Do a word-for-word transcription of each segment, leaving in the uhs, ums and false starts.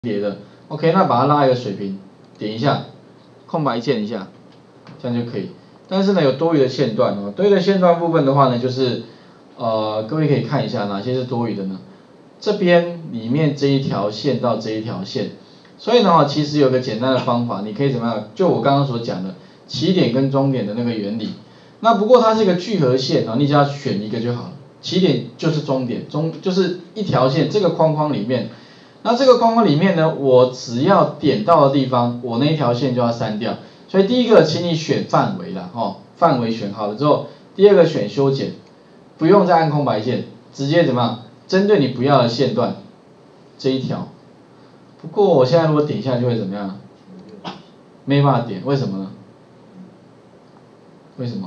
叠的 ，OK， 那把它拉一个水平，点一下，空白键一下，这样就可以。但是呢，有多余的线段哦，多余的线段部分的话呢，就是呃，各位可以看一下哪些是多余的呢？这边里面这一条线到这一条线，所以呢，其实有个简单的方法，你可以怎么样？就我刚刚所讲的起点跟终点的那个原理。那不过它是一个聚合线啊，你只要选一个就好了。起点就是终点，终就是一条线，这个框框里面。那这个框框里面呢，我只要点到的地方，我那一条线就要删掉。所以第一个，请你选范围啦，哦，范围选好了之后，第二个选修剪，不用再按空白键，直接怎么样？针对你不要的线段这一条。不过我现在如果点一下就会怎么样？没办法点，为什么呢？为什么？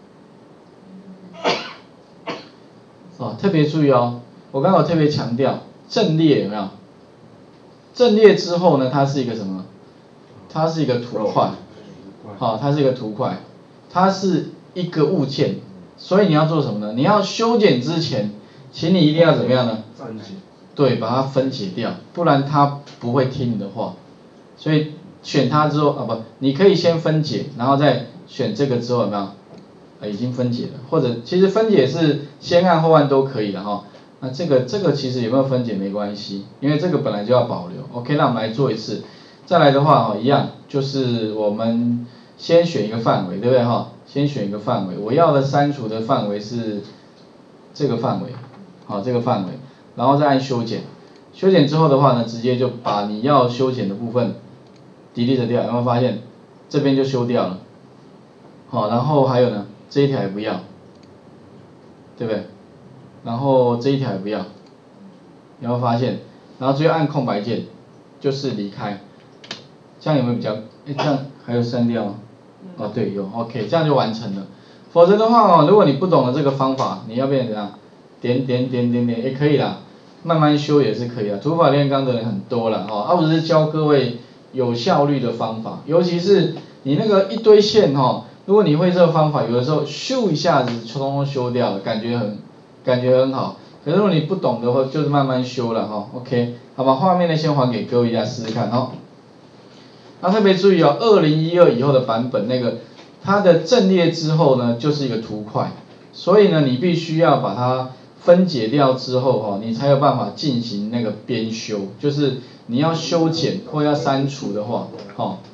哦，特别注意哦，我刚刚有特别强调，阵列有没有？阵列之后呢，它是一个什么？它是一个图块，好、哦，它是一个图块，它是一个物件，所以你要做什么呢？你要修剪之前，请你一定要怎么样呢？分解。对，把它分解掉，不然它不会听你的话。所以选它之后啊，不，你可以先分解，然后再选这个之后有没有？啊，已经分解了，或者其实分解是先按后按都可以的哈。那这个这个其实有没有分解没关系，因为这个本来就要保留。OK， 那我们来做一次。再来的话哈，一样就是我们先选一个范围，对不对哈？先选一个范围，我要的删除的范围是这个范围，好，这个范围，然后再按修剪。修剪之后的话呢，直接就把你要修剪的部分 delete 掉，有没有发现？这边就修掉了。好，然后还有呢，这一条也不要，对不对？然后这一条也不要，有没有发现？然后直接按空白键，就是离开。这样有没有比较？哎，这样还有删掉吗？哦，对，有 ，OK， 这样就完成了。否则的话哦，如果你不懂得这个方法，你要变成怎样？点点点点点也可以啦，慢慢修也是可以的。土法炼钢的人很多了哦，而、啊、我只是教各位有效率的方法，尤其是你那个一堆线哦，如果你会这个方法，有的时候咻一下子通通修掉了，感觉很感觉很好。可是如果你不懂的话，就是慢慢修了哈、哦、，OK， 好吧，画面呢先还给各位一下试试看哦。那特别注意哦，二零一二以后的版本那个它的阵列之后呢，就是一个图块，所以呢你必须要把它分解掉之后哦，你才有办法进行那个编修，就是你要修剪或要删除的话，哦。